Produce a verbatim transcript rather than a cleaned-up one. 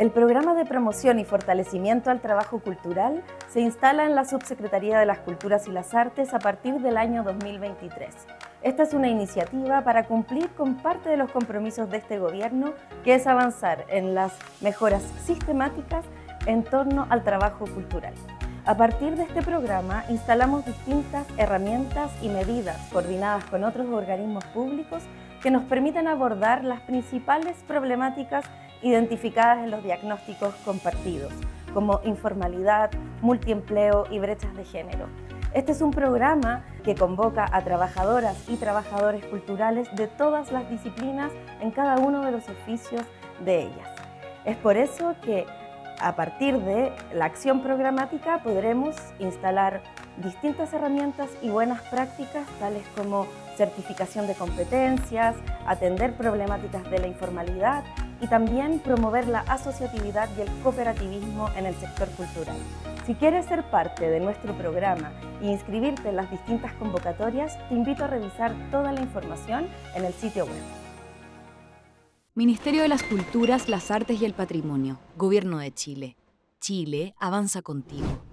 El programa de promoción y fortalecimiento al trabajo cultural se instala en la Subsecretaría de las Culturas y las Artes a partir del año dos mil veintitrés. Esta es una iniciativa para cumplir con parte de los compromisos de este gobierno, que es avanzar en las mejoras sistemáticas en torno al trabajo cultural. A partir de este programa instalamos distintas herramientas y medidas coordinadas con otros organismos públicos que nos permiten abordar las principales problemáticas identificadas en los diagnósticos compartidos, como informalidad, multiempleo y brechas de género. Este es un programa que convoca a trabajadoras y trabajadores culturales de todas las disciplinas en cada uno de los oficios de ellas. Es por eso que a partir de la acción programática podremos instalar distintas herramientas y buenas prácticas, tales como certificación de competencias, atender problemáticas de la informalidad y también promover la asociatividad y el cooperativismo en el sector cultural. Si quieres ser parte de nuestro programa e inscribirte en las distintas convocatorias, te invito a revisar toda la información en el sitio web. Ministerio de las Culturas, las Artes y el Patrimonio, Gobierno de Chile. Chile avanza contigo.